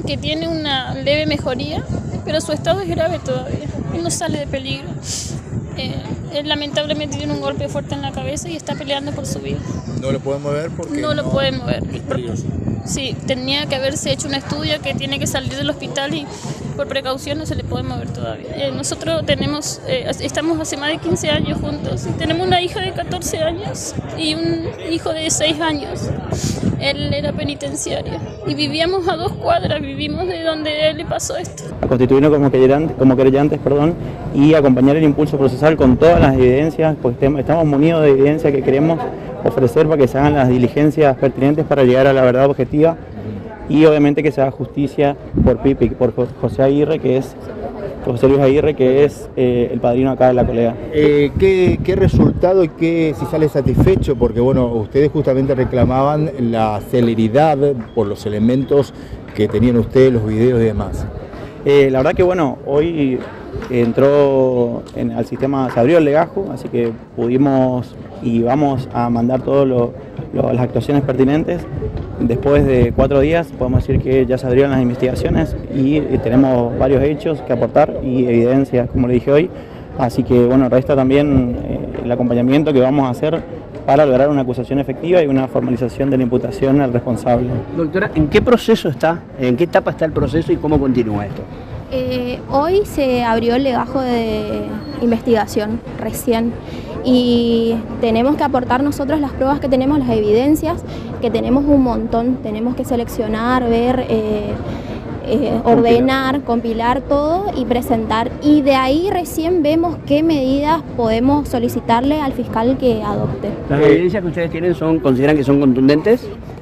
que tiene una leve mejoría, pero su estado es grave todavía. Él no sale de peligro. Él lamentablemente tiene un golpe fuerte en la cabeza y está peleando por su vida. ¿No lo pueden mover? Porque no lo pueden mover. Es peligroso. Sí, tenía que haberse hecho un estudio que tiene que salir del hospital y por precaución no se le puede mover todavía. Nosotros estamos hace más de 15 años juntos y tenemos una hija de 14 años y un hijo de 6 años. Él era penitenciario y vivíamos a 2 cuadras, vivimos de donde él le pasó esto. A constituirnos como querellantes, y acompañar el impulso procesal con todas las evidencias, porque estamos munidos de evidencia que queremos ofrecer para que se hagan las diligencias pertinentes para llegar a la verdad objetiva y obviamente que se haga justicia por Pipi, por José Luis Aguirre, que es el padrino acá de la colega. ¿Qué resultado y si sale satisfecho? Porque bueno, ustedes justamente reclamaban la celeridad por los elementos que tenían ustedes, los videos y demás. La verdad que bueno, hoy entró al sistema, se abrió el legajo, así que pudimos y vamos a mandar todas las actuaciones pertinentes. Después de 4 días podemos decir que ya se abrieron las investigaciones y tenemos varios hechos que aportar y evidencias, como le dije hoy. Así que bueno, resta también el acompañamiento que vamos a hacer para lograr una acusación efectiva y una formalización de la imputación al responsable. Doctora, ¿en qué proceso está? ¿En qué etapa está el proceso y cómo continúa esto? Hoy se abrió el legajo de investigación recién y tenemos que aportar nosotros las pruebas que tenemos, las evidencias, que tenemos un montón, tenemos que seleccionar, ver, ordenar, compilar todo y presentar, y de ahí recién vemos qué medidas podemos solicitarle al fiscal que adopte. ¿Las evidencias que ustedes tienen consideran que son contundentes?